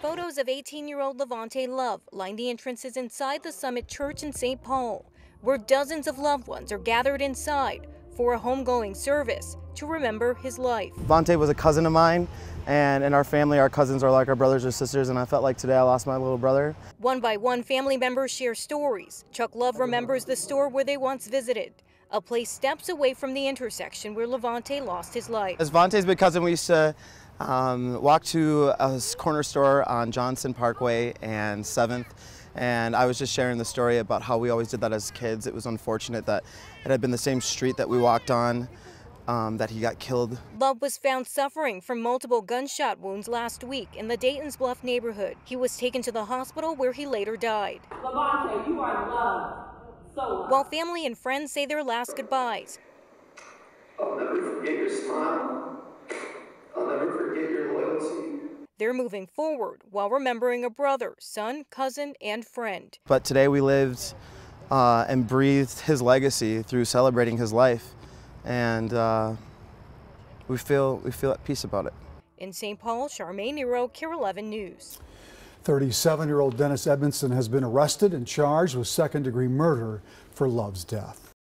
Photos of 18-year-old Levante Love line the entrances inside the Summit Church in St. Paul, where dozens of loved ones are gathered inside for a homegoing service to remember his life. Levante was a cousin of mine, and in our family, our cousins are like our brothers or sisters, and I felt like today I lost my little brother. One by one, family members share stories. Chuck Love remembers the store where they once visited, a place steps away from the intersection where Levante lost his life. As Levante's big cousin, we used to walk to a corner store on Johnson Parkway and 7th, and I was just sharing the story about how we always did that as kids. It was unfortunate that it had been the same street that we walked on that he got killed. Love was found suffering from multiple gunshot wounds last week in the Dayton's Bluff neighborhood. He was taken to the hospital where he later died. Levante, you are loved, so loved. While family and friends say their last goodbyes, I'll never forget your smile. I'll never forget your loyalty. they're moving forward while remembering a brother, son, cousin, and friend. But today we lived and breathed his legacy through celebrating his life, and we feel at peace about it. In St. Paul, Charmaine Nero, KARE 11 News. 37-year-old Dennis Edmondson has been arrested and charged with second-degree murder for Love's death.